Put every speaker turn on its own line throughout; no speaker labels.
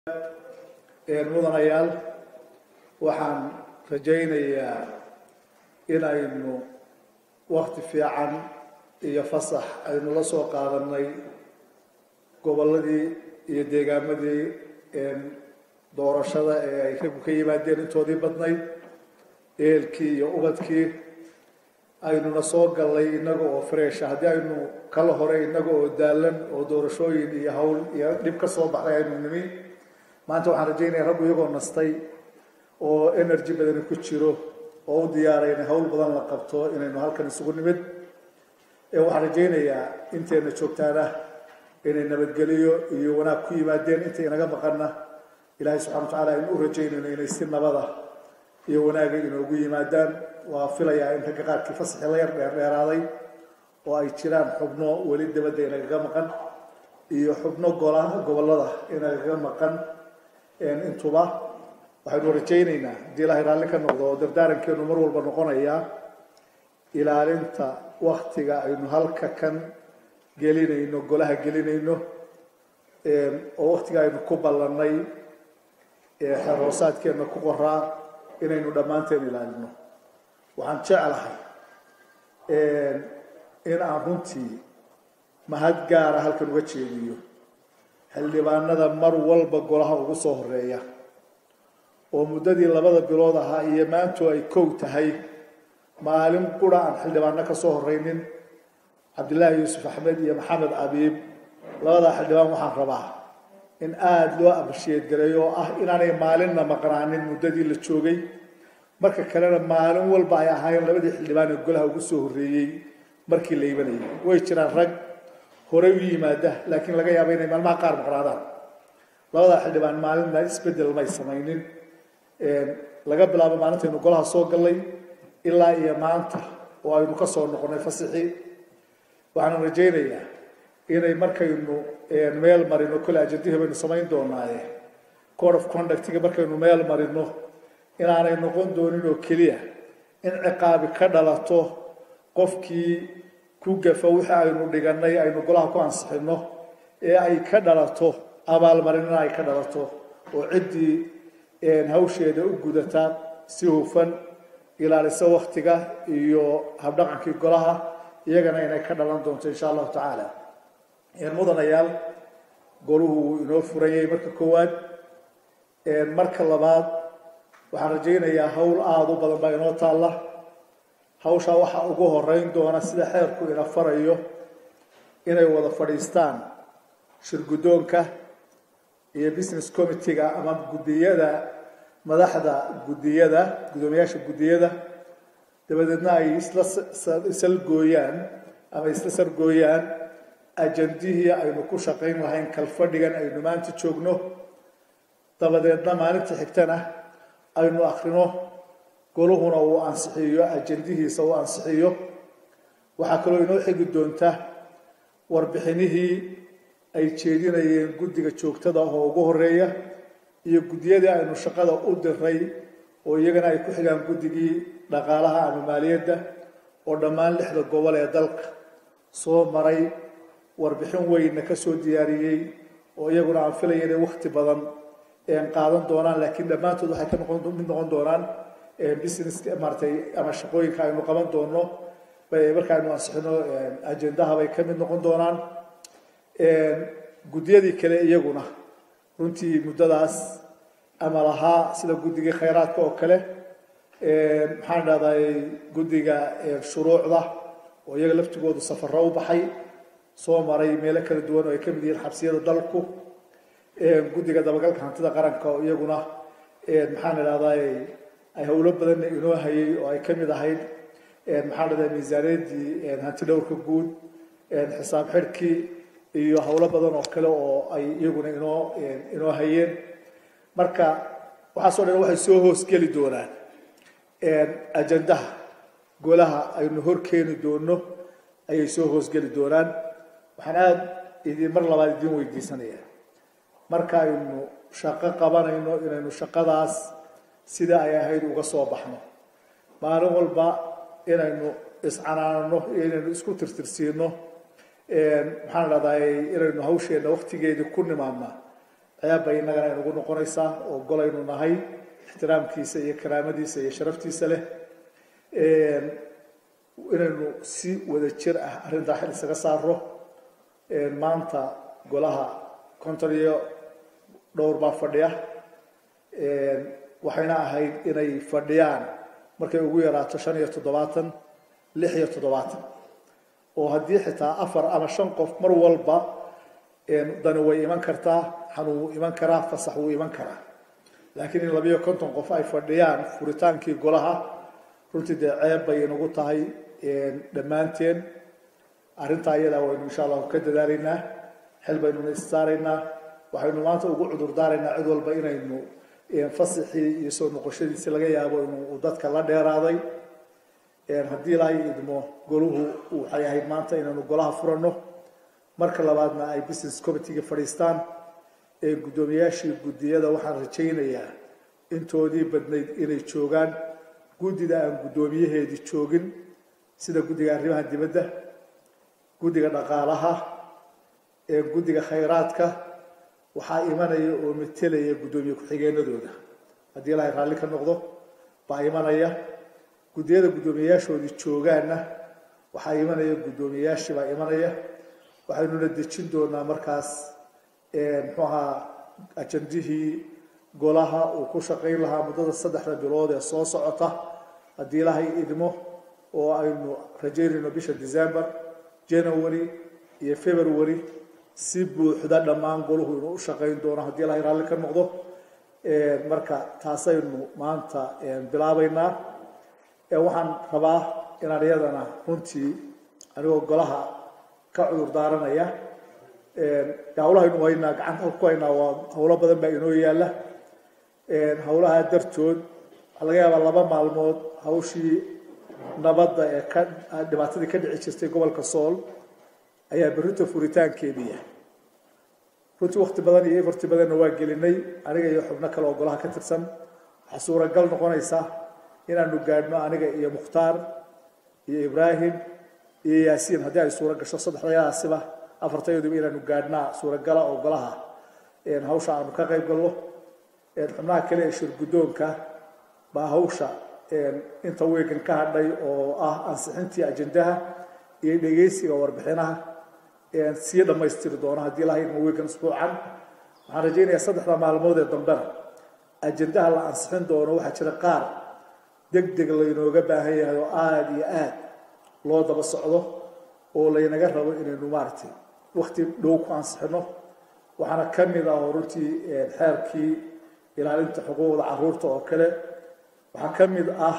mudanayaal waxaan rajaynayaa inaynu waqti fiican iyo fasax aynu la soo qaadanay gobolladii iyo deegaamadii doorashada ee ay raggu ka yimaadeen intoodii badnayd eelkii iyo ubadkii aynuna soo gallay innaga oo freesha haddii aynu kala hore innaga oo daalan oo doorashooyin iyo hawl iyo dhib ka soo baxday aynu nimi maanta waxaan rajaynayaa raggu iyagoo nastay oo energy badani ku jiro oo u diyaaray inay hawl badan la qabto inaynu halkan isugu nimid waxaan rajaynayaa inteena joogtaana inay nabadgeliyo iyo wanaag ku yimaadeen inta inaga maqanna ilaahay subxana watacaala aynu u rajaynayno inay si nabada iyo wanaaga inoogu yimaadaan waa filayaa in ragga qaarkii fasaxii la yar dheeraaday oo ay jiraan xubno weli dabadda inagaga maqan iyo xubno gobollada inagaga maqan intuba waxaynu rajaynaynaa haddii ilaahay raalli ka noqdo oo dardaarankeenu mar walba noqonayaa ilaalinta waktiga aynu halka kan gelinayno golaha gelinayno oo waktiga aynu ku ballannay xeer hoosaadkeenna ku qoraa inaynu dhammaanteen ilaalino waxaan jeclahay in aan runtii mahad gaara halkan uga jeediyo xildhibaanada mar walba golaha ugu soo horeeya oo muddadii 2 bilood ahaa iyo maantu ay kow tahay maalin qura aan xildhibaano ka soo horeynin cabdillaahi yuusuf axmed iyo maxamed abiib labada xildhibaan waxaan rabaa in aad loo abashiyeed gareeyo oo ah inaanay maalinna maqnaanin muddadii la joogay marka kalena maalin walba ay ahaayeen labadii xildhibaan ee golaha ugu soo horeeyey markii la ibanayay way jiraan rag horey u yimaada laakiin laga yaabo inay maalmaha qaar maqnaadaan labada xildhibaan maalinna isbedel may samaynin laga bilaabo maalintaynu golaha soo gallay ilaa iyo maanta oo aynu ka soo noqonay fasaxii waxaan rajaynayaa inay markaynu meel marino kole ajandihii baynu samayn doonaaye code of conductiga markaynu meel marino inaanay noqon doonin oo keliya in ciqaabi ka dhalato qofkii ku gafa wixii aynu dhigannay aynu golaha ku ansixino ee ay ka dhalato abaalmarinna ay ka dhalato oo ciddii hawsheeda u gudata si hufan ilaalisa waktiga iyo habdhaqankii golaha iyagana inay ka dhalan doonto insha allahu tacaala mudanayaal goluhu wuu inoo furayay marka koowaad marka labaad waxaan rajaynayaa hawl aada u badan baa inoo taalla hawshaa waxaa ugu horeyn doona sida xeerku ina farayo inay wada fadhiistaan shirguddoonka iyo business committee-ga ama guddiyada madaxda guddiyada guddoomiyaasha guddiyada dabadeedna ay isla salgooyaan ama isla sargooyaan ajandihii aynu ku shaqayn lahayn kalfadhigan aynu maanta joogno dabadeedna maalinta xigtana aynu akhrino goluhuna uu ansixiyo ajandihiisa uu ansixiyo waxaa kaloo inoo xigi doonta warbixinihii ay jeedinayeen guddiga joogtada oo ugu horeeya iyo guddiyadii aynu shaqada u diray oo iyagana ay ku xigaan guddigii dhaqaalaha ama maaliyadda oo dhammaan 6 gobol ee dalka soo maray warbixin weynna ka soo diyaariyey oo iyaguna aan filaya inay waqti badan qaadan doonaan laakiin dhammaantood waxay ka noqon doonaan business martay ama shaqooyinka aynu qaban doono marka aynu ansixino ajendaha bay ka mid noqon doonaan guddiyadii kale iyaguna runtii muddadaas ama lahaa sida guddigii khayraadka oo kale maxaan dhahday guddiga shuruucda oo iyaga laftigoodu safarro u baxay soo maray meelo kala duwan oo ay ka mid yihiin xabsiyada dalku guddiga dabagalka hantida qaranka oo iyaguna maxaan idhahday ay howlo badanna inoo hayay oo ay ka mid ahayd maxaan dhahday miisaaniyaddii hanti dhowrka guud xisaab xidhkii iyo howlo badan oo kale oo ay iyaguna inoo hayeen marka waxaasoo dhan waxay soo hoosgeli doonaan ajandaha golaha aynu hor keeni doono ayay soo hoosgeli doonaan waxaan aada mar labaad idiin weydiisanayaa marka aynu shaqo qabanayno inaynu shaqadaas sida ay ahayd uga soo baxno maalin walba inaynu iscanaanno iyo inaynu isku tirtirsiino maxaan dhahday inaynu hawsheenna waktigeedii ku nimaadna ceeb bay innagana inagu noqonaysaa oo golaynu nahay ixtiraamkiisa iyo karaamadiisa iyo sharaftiisa leh inaynu si wada jir ah arrintaa xil isaga saaro maanta golaha konton iyo dhowr baa fadhiya waxayna ahayd inay fadhiyaan markay ugu yaraato 75 76 oo haddii xitaa 4 ama 5 qof mar walba dani way iman kartaa xanuu iman karaa fasax uu iman karaa laakiin in 250 qof ay fadhiyaan furitaankii golaha runtii ceeb bay inagu tahay dhammaanteen arrintaa iyada waynu insha Allah ka dadaalaynaa xil baynu istaaraynaa waxaynu maanta ugu cudur daaraynaa cid walba inaynu fasaxii iyo soo noqoshadiisa laga yaabo inuu dadka la dheeraaday haddii ilaahay idmo goluhu waxay ahayd maanta inaanu golaha furano marka labaadna ay business committee fadhiistaan gudoomiyaashii gudiyada waxaan rajaynayaa intoodii badnayd inay joogaan gudida aan gudoomiyaheedii joogin sida gudiga arrimaha dibadda gudiga dhaqaalaha gudiga khayraadka waxaa imanaya oo metelaya gudoomiye ku-xigeenadooda haddii ilaahay raalli ka noqdo baa imanaya gudiyada gudoomiyaashoodii joogaana waxaa imanaya gudoomiyaashii baa imanaya waxaynuna dejin doonaa markaas muxuu ahaa ajandihii golaha uu ku shaqayn lahaa muddada 3 bilood ee soo socota haddii ilaahay idmo oo aynu rajaynayno bisha December January iyo February si buuxda dhammaan goluhu inuu u shaqayn doono haddii ilaahay raalli ka noqdo marka taasaynu maanta bilaabaynaa waxaan rabaa inaan iyadana runtii anigoo golaha ka cudur daaranaya hawlahaynu waynaa gacanta ku haynaa waa hawlo badan baa inoo yaala hawlaha dartood waxaa laga yaabaa 2 maalmood hawshii nabadda ee ka dhibaatadii ka dhici jirtay gobolka Sool ayaa berrito furitaankeedii runtii waqti badan iyo effort badan waa gelinay aniga iyo xubno kale oo golaha ka tirsan waxa suuragal noqonaysa inaanu gaadhno aniga iyo Mukhtaar iyo Ibrahim iyo Yaasiin haddii ay suura gasho saddexdayaasiba afartayadu inaanu gaadhnaa suuragala oo golaha hawsha aanu ka qayb galno xubnaha kale ee shir gudoonka baa hawsha inta weegan ka hadhay oo ah ansixintii ajandaha iyo dhageysiga warbixinaha si dhamaystiri doona haddii ilaahay ma weegan usbuucan waxaan rajaynayaa 3 maalmood ee dambena ajandaha la ansixin doono waxaa jira qaar degdeg la inooga baahan yahay oo aad iyo aad loo daba socdo oo la inaga rabo inaynu maartay waqti dhow ku ansixino waxaana ka mid ah runtii xeerkii ilaalinta xuquuqda carruurta oo kale waxaa ka mid ah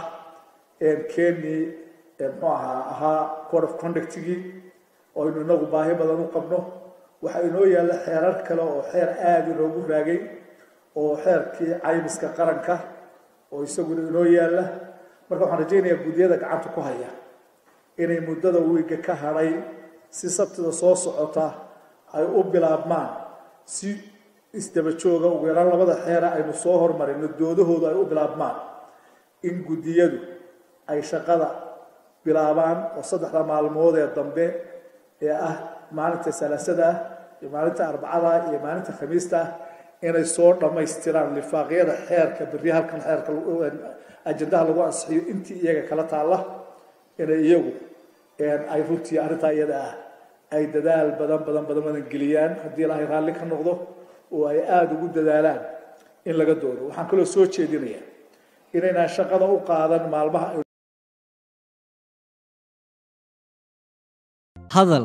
keeni muxuu ahaa code of conduct-gii oo aynu inagu baahi badan u qabno waxaa inoo yaalla xeerar kale oo xeer aad inoogu raagay oo xeerkii caymiska qaranka oo isaguna inoo yaalla marka waxaan rajaynayaa gudiyada gacanta ku haya inay muddada wiiga ka hadhay si sabtida soo socota ay u bilaabmaan si isdaba jooga ugu yaraan 2 xeer aynu soo hormarino doodahooda ay u bilaabmaan in gudiyadu ay shaqada bilaabaan oo 3 maalmood ee dambe ee ah maalinta Salaasada iyo maalinta Arbacada iyo maalinta Khamiista inay soo dhamaystiraan lifaaqyada xeerka berri halkan xeerka ajandaha lagu ansixiyo intii iyaga kala taala inay iyagu ay runtii arrintaa iyada ah ay dadaal badan geliyaan haddii ilaahay raalli ka noqdo oo ay aad ugu dadaalaan in laga doodo waxaan kaloo soo jeedinayaa inayna shaqada u qaadan maalmaha
hadal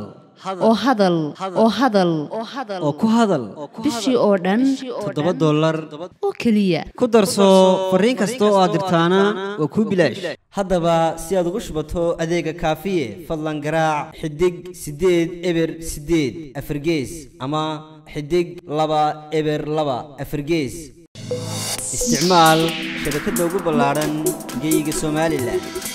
oo ku hadal
bishii oo dhan
$7
oo kaliya
ku darso fariin kasta oo aad dirtaana waa ku bilaash haddaba si aad ugu shubato adeega kaafiye fadlan garaac xidig 8 eber 8 afargees ama xidig 2 eber 2 afargees isticmaal shabakadda ugu ballaaran geyga Soomaaliland